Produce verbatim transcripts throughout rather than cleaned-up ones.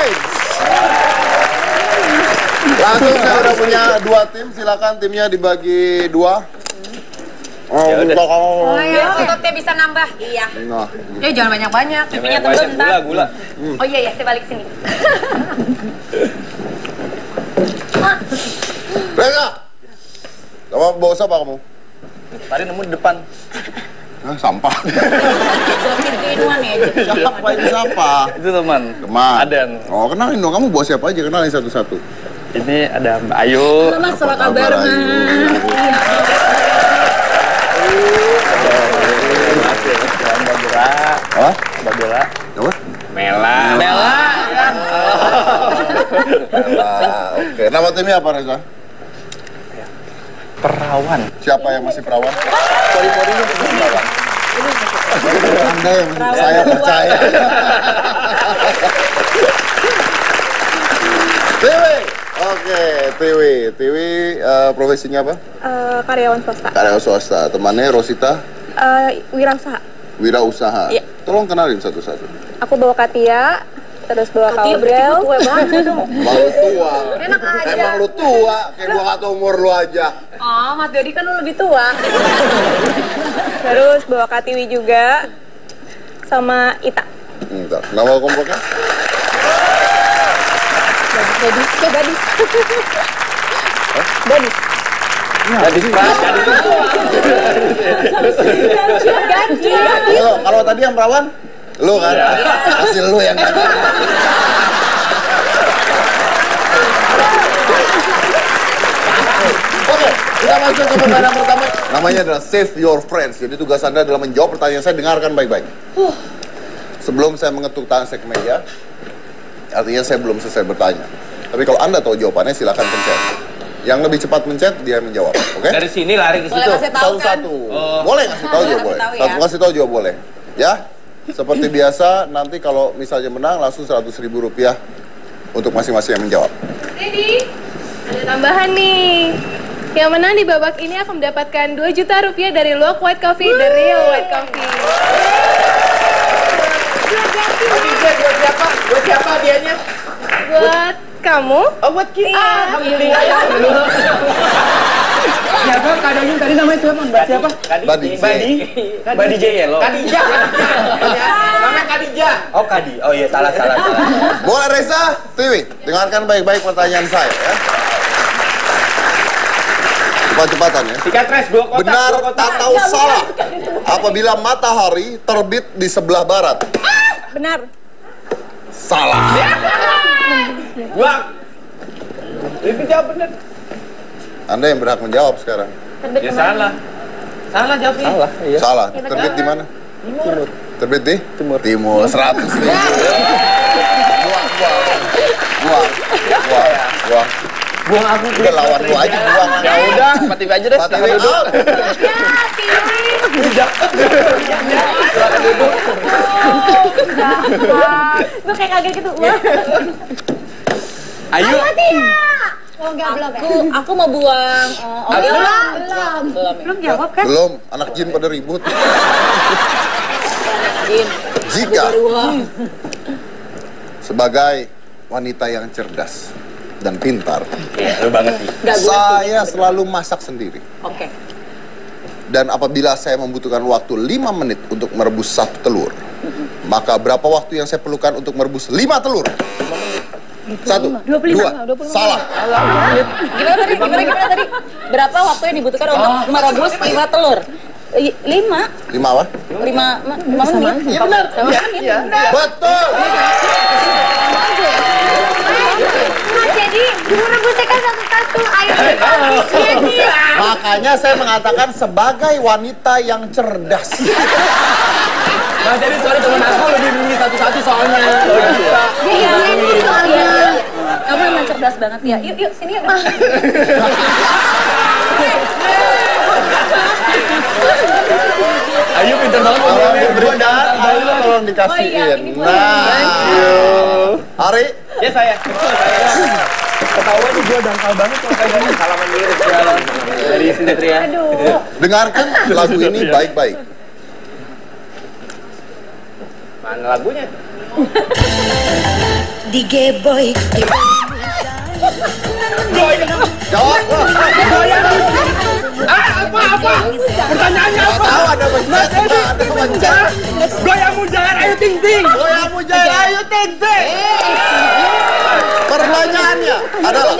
points. Langsung saya udah punya dua tim, silakan timnya dibagi dua. Oh, ya udah. Oh, biar ototnya bisa nambah. Iya. Nah. Ya jangan banyak-banyak, pipinya tebel ntar. Gula, gula. Hmm. Oh iya ya, saya balik sini. Reza! Kamu bawa siapa kamu? Tadi nemu di depan. Hah, sampah. Jokin keinuan ya. Siapa itu siapa? Itu teman. Teman. Aden. Oh, kenalin dong. Kamu bawa siapa aja? Kenalin satu-satu. Ini ada Mbak Ayu. Halo Mas, apa kabar Mas? Mbak Bella. Hah? Mbak Bella. Apa? Mela. Mela. Kan? Mela. Oke. Nama timnya apa, Reza? Perawan. Siapa yang masih perawan? Pori-porinya masih perawan. Anda yang masih saya percaya. Tiwi. Oke, Tiwi. Tiwi uh, profesinya apa? Uh, karyawan swasta. Karyawan swasta. Temannya Rosita? Uh, wirausaha. Wirausaha. Iya. Tolong kenalin satu-satu. Aku bawa Katia, terus bawa Katia Kaugel. tua banget dong. Emang lu tua. Enak aja. Emang lu tua, kayak gua kata umur lu aja. Oh, Mas Dodi kan lu lebih tua. Terus bawa Katiwi juga, sama Ita. Bentar, nama kelompoknya? Gadis, gadis, gadis. Gadis. Gadis Mas. Gadis. Halo, kalau tadi yang perawan? Lu kan? Hasil lu yang ganti. Oke, kita masuk ke pertanyaan pertama. Namanya adalah Save Your Friends. Jadi tugas Anda adalah menjawab pertanyaan saya, dengarkan baik-baik. Sebelum saya mengetuk tangan saya ke meja, artinya saya belum selesai bertanya. Tapi kalau Anda tahu jawabannya, silakan pencet. Yang lebih cepat mencet, dia menjawab. Oke? Dari sini lari ke situ. Boleh kasih tahu kan? Satu-satu. Boleh ngasih tahu juga boleh. tahu ya. Satu kasih tahu juga boleh. Ya? Seperti biasa, nanti kalau misalnya menang, langsung seratus ribu rupiah untuk masing-masing yang menjawab. Jadi, ada tambahan nih. Yang menang di babak ini akan mendapatkan dua juta rupiah dari Luwak White Coffee, The Real White Coffee. Buat siapa? Buat siapa hadiahnya? Buat kamu. Oh, buat kita. Iya. Alhamdulillah. Siapa kadonya tadi namanya siapa? Mbak siapa? Badi. Badi. Badi J Yellow. Kadijah. Namanya Kadijah. Oh, Kadi. Oh iya, salah, salah, salah. Boleh Reza, Tiwi, dengarkan baik-baik pertanyaan saya ya. Cepat-cepatan ya. Tiga tres, dua kotak. Benar dua kotak. atau salah apabila matahari terbit di sebelah barat? Benar. Salah. Buang. Itu jawab benar. Anda yang berhak menjawab sekarang. Ya salah. Salah jawabnya. Salah, iya. Salah. Terbit di mana? Timur. Terbit di? Timur. Timur. Seratus ribu. Buang, buang, buang, buang, buang. Buang aku. Udah lawan lu aja, buang. Ya udah, mati aja deh. Mati out. Silakan duduk. Gue kayak kaget gitu. Wah. Ayo. Oh, enggak, belum ya? Aku, aku mau buang. Oh, oh, belum. Belum. Belum. Belum jawab kan? Belum, anak jin pada ribut. Jin. Jika sebagai wanita yang cerdas dan pintar, Iya, lu banget sih. Enggak gue. saya selalu masak sendiri. Oke. Dan apabila saya membutuhkan waktu lima menit untuk merebus satu telur, maka berapa waktu yang saya perlukan untuk merebus lima telur? Satu, dua puluh lima, dua, dua puluh lima. salah. Gimana tadi? Gimana gimana tadi? Berapa waktu yang dibutuhkan untuk merebus lima telur? I- Lima. Lima apa? Lima, lima menit. Iya benar. Iya. Betul. Nah, jadi merebusnya kan satu-satu. Ayo. Makanya saya mengatakan sebagai wanita yang cerdas. Nah, jadi sorry teman aku lebih milih satu-satu soalnya. Oh, bisa. Iya, ini soalnya. Kamu emang cerdas banget ya. Yuk, yuk, sini yuk. Ayo pintar banget Kalau ngomongnya. berdua dan ayo tolong dikasihin. Nah, Ari, Ya saya. Ketahuan nih gue dangkal banget kalau kayak gini. Salaman mirip jalan dari Sinetria. Aduh. dengarkan lagu ini baik-baik. Mana lagunya? di Geboy. Jawab. Ah, apa apa? Pertanyaannya apa? Tahu ada pencet, ada pencet. Goyang mujair, ayo ting ting. Goyang mujair, ayo ting ting. Pertanyaannya adalah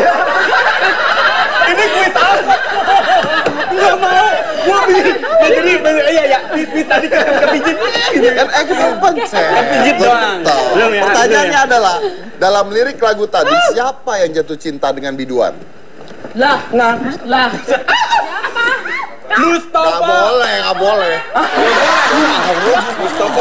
Ini kuis apa? Gak mau. Gua pilih. Jadi, iya ya. Kuis tadi kan kepijit. kan eh belum pencet. Pijit doang. Betul. Belum ya, Pertanyaannya belum adalah dalam lirik lagu tadi siapa yang jatuh cinta dengan biduan? Lah, Nah, lah. Gak Mustafa. boleh, gak boleh. Mustafa.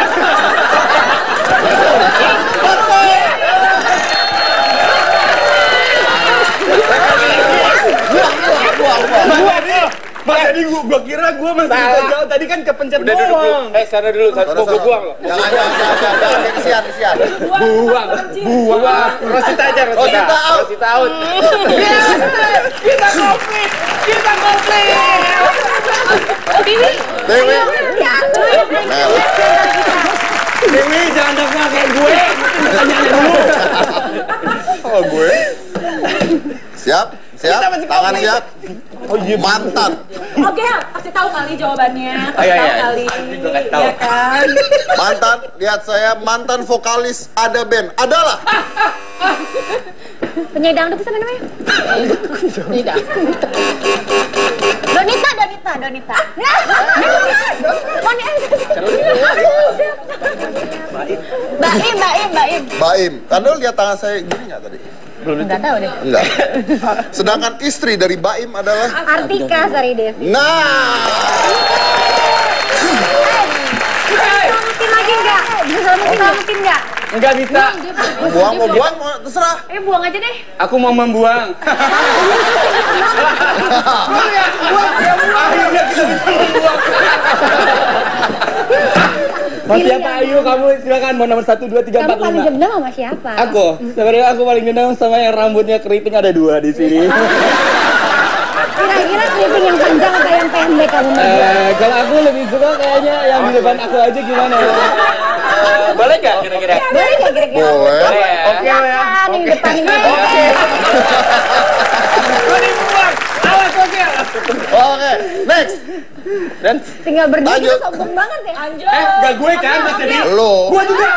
Gua nih. Mas tadi gua, gua kira gua masih bisa jauh. Tadi kan kepencet Udah duduk dulu. doang. Eh, sana dulu. Satu gua buang loh. Jangan, jangan, jangan, jangan, jangan, kesian, kesian. Buang. Buang. Rosita aja, Rosita. Rosita out. Rosita out. Kita komplit. Kita komplit. Dewi. Dewi. Mel. Dewi jangan daftar kayak gue. Tanya dulu. Oh gue. Siap? Siap? Tangan siap? Oh iya. Mantan. Oke, kasih tahu kali jawabannya. Oh, iya, Kasih iya. tahu kali. Gua kasih tahu. Iya kan? Mantan, lihat saya mantan vokalis ada band. Adalah. Penyanyi dangdut itu namanya? Tidak. Donita, Donita, Donita. Baim, Baim, Baim. Baim. Anda lihat tangan saya gini nggak tadi? Enggak tahu deh. Enggak. Sedangkan istri dari Baim adalah. Artika Saridevi. Nah. Bisa selamatin lagi enggak? Bisa selamatin, selamatin enggak? Enggak bisa. Mau buang, mau buang, mau terserah. Eh, buang aja deh. Aku mau membuang. Akhirnya kita bisa membuang. Mas siapa? Ayo kamu silakan mau nomor satu, dua, tiga, Kamu empat, paling lima. dendam sama siapa? Aku, sebenarnya aku paling dendam sama yang rambutnya keriting ada dua di sini. Kira-kira keriting yang panjang atau yang pendek kamu mau? Eh, kalau aku lebih suka kayaknya yang di depan aku aja gimana? Boleh nggak kira-kira? Boleh nggak kira-kira? Boleh. Oke ya. Kan yang depan ini. Gue dibuang. Awas oke. Oke, next. Dan Tinggal berdua Lanjut. kita sombong banget ya. Anjir. Eh, enggak gue kan Mas jadi. Lo. Gue juga.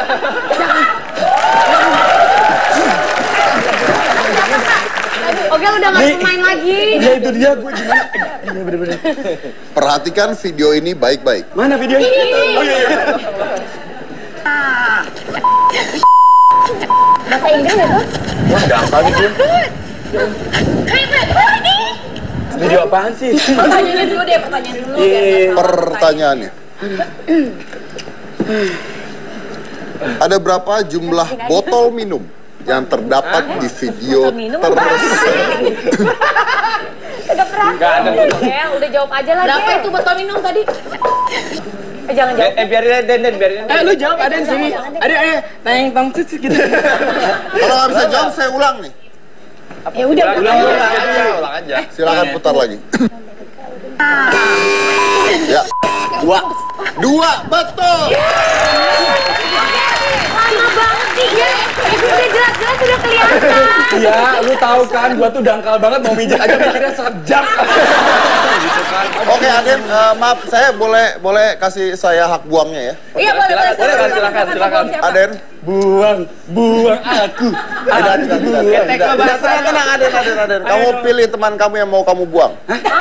Oke, udah nggak main lagi. Ya itu dia gue gimana? Iya bener-bener. Perhatikan video ini baik-baik. Mana videonya? Oh iya. iya. Bahasa Inggris itu? Wah, gampang nih, Jun. Video apaan sih? Pertanyaannya dulu deh, pertanyaan dulu. Iya. biar nggak salah Pertanyaannya. Ada berapa jumlah botol minum yang terdapat di video tersebut? Udah pernah. nggak ada. pertanyaan. Udah jawab aja lah. Berapa itu botol minum tadi? Eh, jangan jawab. Eh, biarin Den, Den, biarin. Eh, lu jawab ada di sini. Ada eh tayang tong cuci gitu. Kalau nggak bisa jawab, saya ulang nih. Ya udah. Ulang, ulang, ulang aja, ulang aja. Silakan putar lagi. Ya. Dua. Dua, betul. Lama banget sih ya. Itu udah jelas-jelas udah kelihatan. Iya, lu tahu kan gua tuh dangkal banget mau mijat aja mikirnya sejam. Oke, Aden, eh, maaf, saya boleh boleh kasih saya hak buangnya ya. Iya, boleh, boleh. Silakan, silakan, silakan. Aden. Buang, buang aku. Tidak, tidak, tidak, tidak, tidak, tidak, tenang, tenang, Aden, Aden, Aden. Kamu pilih teman kamu yang mau kamu buang.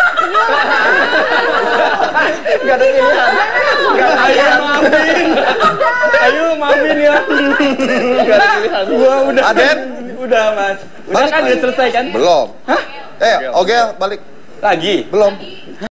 Gak ada pilihan. Ayo maafin. Ayo maafin ya. Gak ada pilihan. Gua udah. Aden. Udah mas. Udah Balik, kan balik. udah selesai kan? Belum. Eh, oke, balik. Lagi. Belum.